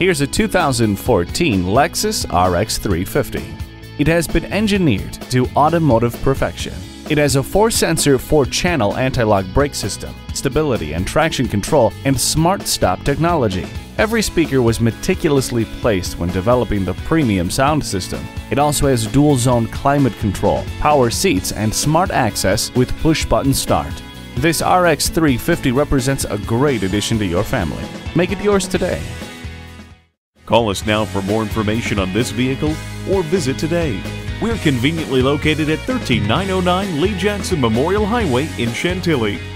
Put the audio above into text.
Here's a 2014 Lexus RX 350. It has been engineered to automotive perfection. It has a 4-sensor, 4-channel anti-lock brake system, stability and traction control, and smart stop technology. Every speaker was meticulously placed when developing the premium sound system. It also has dual-zone climate control, power seats, and smart access with push-button start. This RX 350 represents a great addition to your family. Make it yours today. Call us now for more information on this vehicle or visit today. We're conveniently located at 13909 Lee Jackson Memorial Highway in Chantilly.